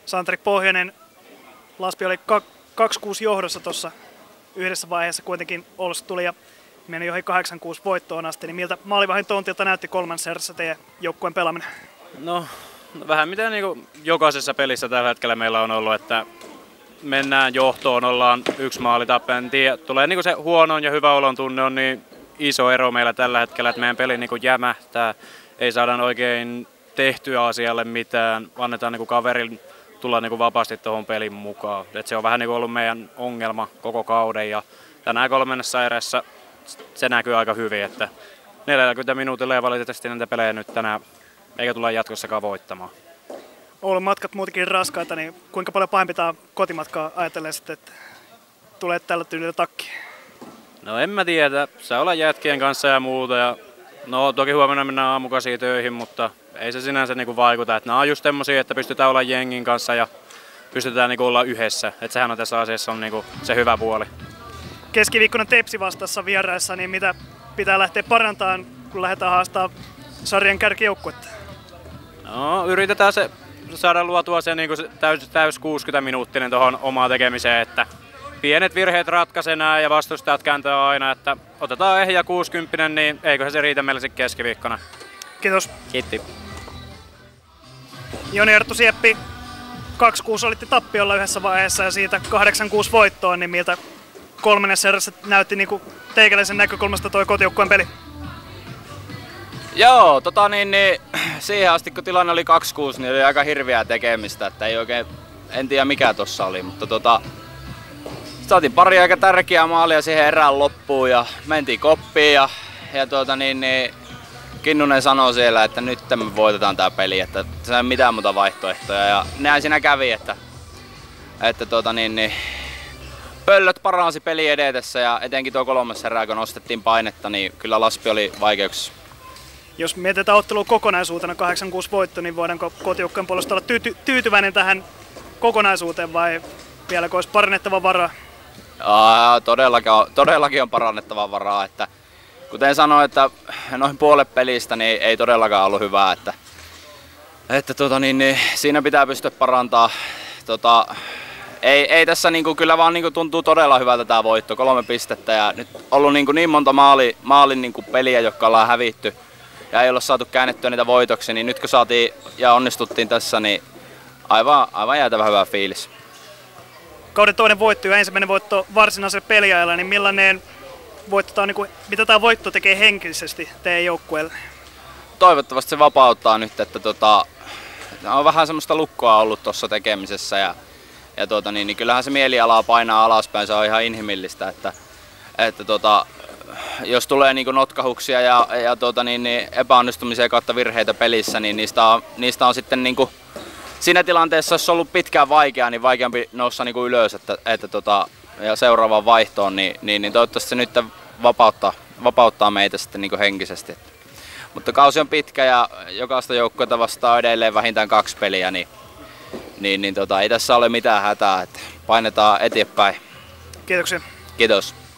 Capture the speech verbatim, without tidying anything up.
Santeri Pohjonen, Laspi oli kaksi kuusi johdossa tuossa yhdessä vaiheessa kuitenkin Oulusta tuli ja meni johon kahdeksan kuusi voittoon asti, niin miltä maalivahdin tontilta näytti kolmannessa erässä teidän joukkueen pelaaminen? No vähän mitä niin kuin jokaisessa pelissä tällä hetkellä meillä on ollut, että mennään johtoon, ollaan yksi maali tappeen. Tulee niin kuin se huono ja hyvä olon tunne on niin iso ero meillä tällä hetkellä, että meidän peli niin kuin jämähtää, ei saada oikein tehtyä asialle mitään, annetaan niin kuin kaverin tulla niin kuin vapaasti tuohon pelin mukaan. Et se on vähän niin kuin ollut meidän ongelma koko kauden ja tänään kolmannessa erässä se näkyy aika hyvin, että neljäkymmentä minuutilla ja valitettavasti näitä pelejä nyt tänään eikä tulla jatkossakaan voittamaan. Oulun matkat muutenkin raskaita, niin kuinka paljon pahempi tämä kotimatkaa ajatellen sitten, että tulee tällä tyylillä takkiin? No en mä tiedä, saa olla jätkien kanssa ja muuta ja no toki huomenna mennään aamukasiin töihin, mutta ei se sinänsä niinku vaikuta, että nämä on just semmosia, että pystytään olla jengin kanssa ja pystytään niinku olla yhdessä, että sehän on tässä asiassa on niinku se hyvä puoli. Keskiviikkona Tepsi vastassa vieraissa, niin mitä pitää lähteä parantamaan, kun lähdetään haastamaan sarjan kärkijoukkuetta? No yritetään se saada luotua se, niinku se täys, täys kuusikymmentä minuuttinen tuohon omaan tekemiseen, että pienet virheet ratkaisee nää ja vastustajat kääntää aina, että otetaan ehjä kuusikymmentä, niin eiköhän se riitä meille sitten keskiviikkona. Kiitos. Kiitti. Joni Arttu Sieppi, kaksi kuusi olitte tappiolla yhdessä vaiheessa ja siitä kahdeksan kuusi voittoon, niin miltä kolmannessa erässä näytti niinku teikäläisen näkökulmasta toi kotijoukkueen peli? Joo, tota niin, niin siihen asti kun tilanne oli kaksi kuusi, niin oli aika hirveää tekemistä, että ei oikein, en tiedä mikä tossa oli, mutta tota saatiin pari aika tärkeää maalia siihen erään loppuun ja mentiin koppiin ja, ja tuota niin, niin Kinnunen sanoi siellä, että nyt me voitetaan tää peli, että se ei mitään muuta vaihtoehtoja ja näin siinä kävi, että, että tuota niin, niin pöllöt paransi peli edetessä ja etenkin tuo kolmas erää kun nostettiin painetta, niin kyllä Laspi oli vaikeuksissa. Jos mietitään ottelua kokonaisuutena kahdeksan kuusi voitto, niin voidaanko kotijoukkueen puolesta olla tyyty- tyytyväinen tähän kokonaisuuteen vai vieläkö olisi parannettava varaa? Aa, todellakin, on, todellakin on parannettava varaa, että kuten sanoin, että noin puolet pelistä niin ei todellakaan ollut hyvää, että, että tota, niin, niin, siinä pitää pystyä parantaa. Tota, ei, ei tässä niin kuin, kyllä vaan niin kuin, tuntuu todella hyvältä tämä voitto, kolme pistettä ja nyt on ollut niin, kuin, niin monta maali, maalin niin kuin, peliä, jotka ollaan hävitty ja ei ole saatu käännettyä niitä voitoksi, niin nyt kun saatiin ja onnistuttiin tässä, niin aivan, aivan jäätävä hyvä fiilis. Kauden toinen voitto ja ensimmäinen voitto varsinaisella peliajalla, niin millainen voitto tämä on, niin kuin, mitä tämä voitto tekee henkisesti teidän joukkueelle? Toivottavasti se vapauttaa nyt, että tota, on vähän semmoista lukkoa ollut tuossa tekemisessä ja, ja tuota, niin, niin kyllähän se mieliala painaa alaspäin, se on ihan inhimillistä, että, että tota, jos tulee niin kuin notkahuksia ja, ja tuota, niin, niin epäonnistumisia kautta virheitä pelissä, niin niistä on, niistä on sitten niin kuin, siinä tilanteessa, jos on ollut pitkään vaikeaa, niin vaikeampi noussa niin kuin ylös että, että tota, ja seuraavaan vaihtoon, niin, niin, niin toivottavasti se nyt vapauttaa, vapauttaa meitä sitten niin kuin henkisesti. Mutta kausi on pitkä ja jokaista joukkuetta vastaan edelleen vähintään kaksi peliä, niin, niin, niin tota, ei tässä ole mitään hätää, että painetaan eteenpäin. Kiitoksia. Kiitos.